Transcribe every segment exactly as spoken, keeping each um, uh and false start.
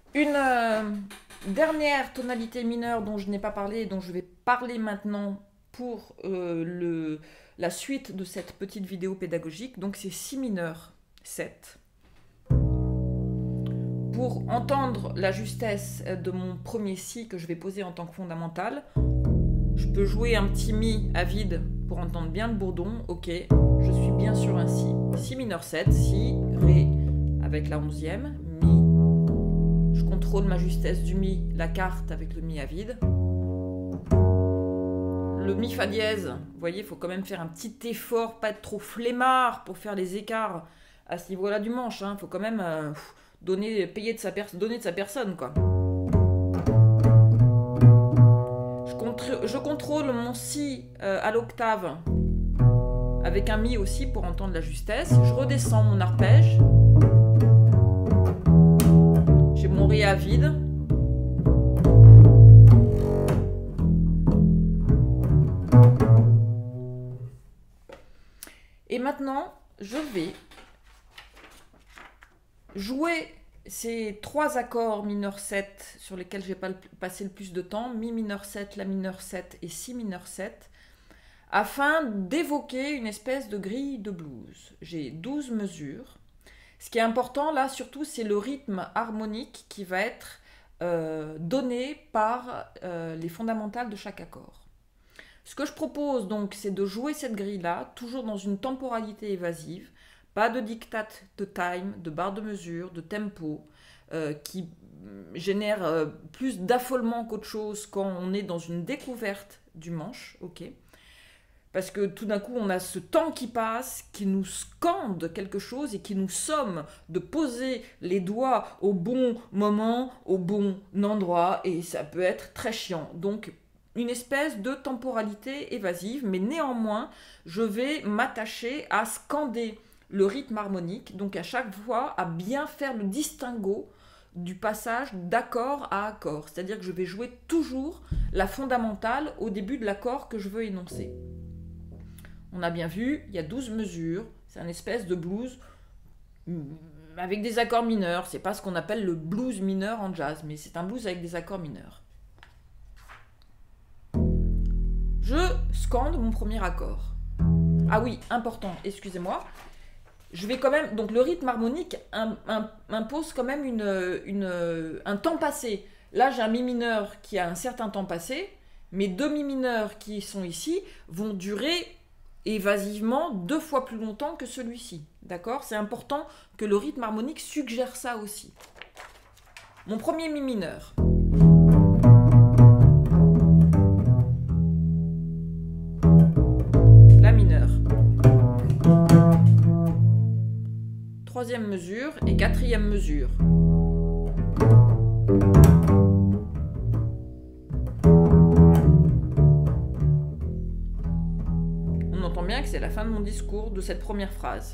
Une euh, dernière tonalité mineure dont je n'ai pas parlé et dont je vais parler maintenant pour euh, le, la suite de cette petite vidéo pédagogique. Donc c'est si mineur sept. Pour entendre la justesse de mon premier si que je vais poser en tant que fondamental, je peux jouer un petit mi à vide pour entendre bien le bourdon. Ok, je suis bien sur un si. Si mineur sept, si, ré avec la onzième, mi. Je contrôle ma justesse du mi, la carte avec le mi à vide. Le mi fa dièse, vous voyez, il faut quand même faire un petit effort, pas être trop flemmard pour faire les écarts à ce niveau-là du manche. Il hein. faut quand même euh, donner, payer de sa, donner de sa personne, quoi. Je contrôle mon si euh, à l'octave avec un mi aussi pour entendre la justesse. Je redescends mon arpège. J'ai mon ré à vide. Et maintenant, je vais jouer ces trois accords mineur sept sur lesquels je vais passer le plus de temps, mi mineur sept, la mineur sept et si mineur sept, afin d'évoquer une espèce de grille de blues. J'ai douze mesures. Ce qui est important là surtout, c'est le rythme harmonique qui va être euh, donné par euh, les fondamentales de chaque accord. Ce que je propose donc, c'est de jouer cette grille-là, toujours dans une temporalité évasive, pas de diktat de time, de barre de mesure, de tempo, euh, qui génère euh, plus d'affolement qu'autre chose quand on est dans une découverte du manche, ok. Parce que tout d'un coup, on a ce temps qui passe, qui nous scande quelque chose et qui nous somme de poser les doigts au bon moment, au bon endroit, et ça peut être très chiant. Donc, une espèce de temporalité évasive, mais néanmoins, je vais m'attacher à scander le rythme harmonique, donc à chaque fois à bien faire le distinguo du passage d'accord à accord. C'est-à-dire que je vais jouer toujours la fondamentale au début de l'accord que je veux énoncer. On a bien vu, il y a douze mesures, c'est un espèce de blues avec des accords mineurs. C'est pas ce qu'on appelle le blues mineur en jazz, mais c'est un blues avec des accords mineurs. Je scande mon premier accord. Ah oui, important, excusez-moi. Je vais quand même, donc le rythme harmonique impose quand même une, une, un temps passé. Là, j'ai un mi mineur qui a un certain temps passé. Mes deux mi mineurs qui sont ici vont durer évasivement deux fois plus longtemps que celui-ci. D'accord? C'est important que le rythme harmonique suggère ça aussi. Mon premier mi mineur. La mineure. Troisième mesure et quatrième mesure. On entend bien que c'est la fin de mon discours de cette première phrase.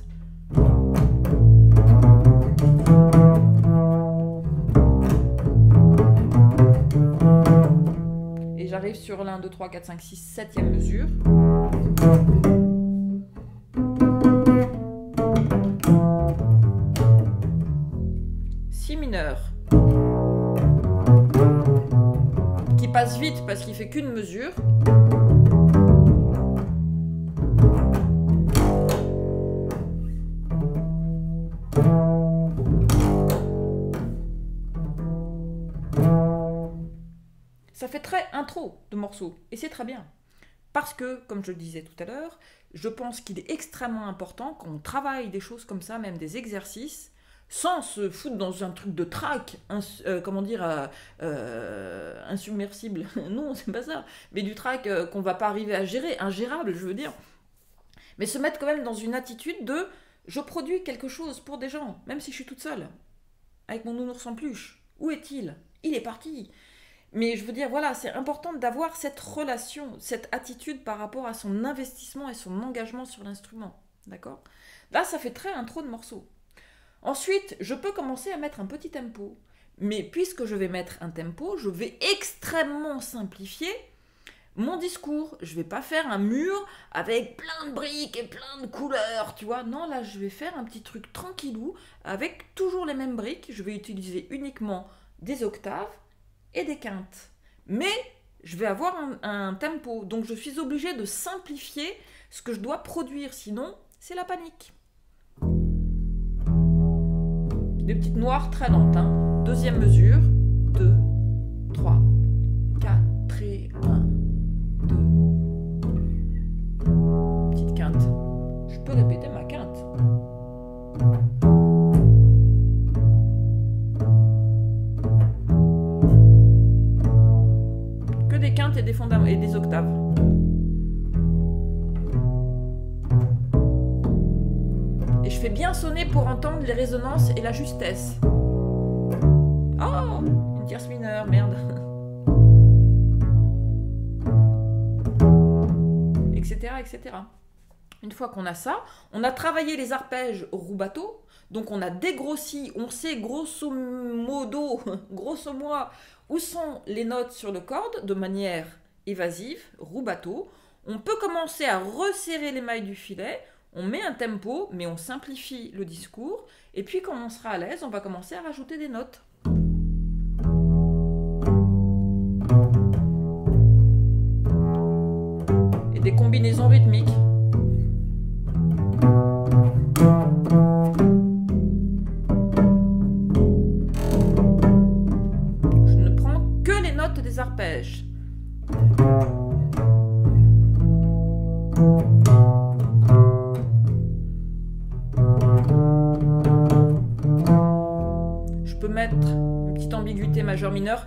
Et j'arrive sur l'un, deux, trois, quatre, cinq, six, septième mesure. Si mineur. Qui passe vite parce qu'il fait qu'une mesure. Ça fait très intro de morceau, et c'est très bien. Parce que, comme je le disais tout à l'heure, je pense qu'il est extrêmement important qu'on travaille des choses comme ça, même des exercices, sans se foutre dans un truc de track, euh, comment dire, euh, euh, insubmersible. Non, c'est pas ça. Mais du track euh, qu'on va pas arriver à gérer, ingérable, je veux dire. Mais se mettre quand même dans une attitude de je produis quelque chose pour des gens, même si je suis toute seule, avec mon nounours en peluche. Où est-il? Il est parti. Mais je veux dire, voilà, c'est important d'avoir cette relation, cette attitude par rapport à son investissement et son engagement sur l'instrument. D'accord? Là, ça fait très intro de morceau. Ensuite, je peux commencer à mettre un petit tempo. Mais puisque je vais mettre un tempo, je vais extrêmement simplifier mon discours. Je vais pas faire un mur avec plein de briques et plein de couleurs, tu vois. Non, là, je vais faire un petit truc tranquillou avec toujours les mêmes briques. Je vais utiliser uniquement des octaves et des quintes. Mais je vais avoir un, un tempo. Donc, je suis obligée de simplifier ce que je dois produire. Sinon, c'est la panique. Des petites noires très lentes. Hein. Deuxième mesure. deux, trois, quatre et un, deux. Petite quinte. Je peux répéter ma quinte. Que des quintes et des, fondam- et des octaves. Et je fais bien sonner pour entendre les résonances et la justesse. Oh, une tierce mineure, merde. Etc, et cetera. Une fois qu'on a ça, on a travaillé les arpèges rubato, donc on a dégrossi, on sait grosso modo, grosso modo, où sont les notes sur le corde de manière évasive, rubato. On peut commencer à resserrer les mailles du filet, on met un tempo, mais on simplifie le discours, et puis quand on sera à l'aise, on va commencer à rajouter des notes. Et des combinaisons rythmiques. Je ne prends que les notes des arpèges. Je peux mettre une petite ambiguïté majeur-mineur.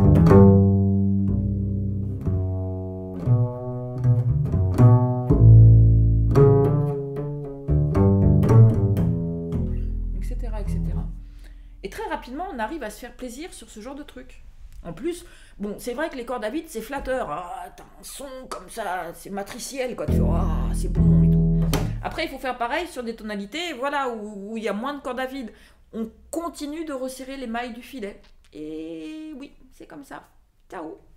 Etc, et cetera. Et très rapidement, on arrive à se faire plaisir sur ce genre de truc. En plus, bon, c'est vrai que les cordes à vide, c'est flatteur. Ah, t'as un son comme ça, c'est matriciel, quoi. Tu fais, ah, c'est bon et tout. Après, il faut faire pareil sur des tonalités, voilà, où il y a moins de cordes à vide. On continue de resserrer les mailles du filet. Et oui, c'est comme ça. Ciao.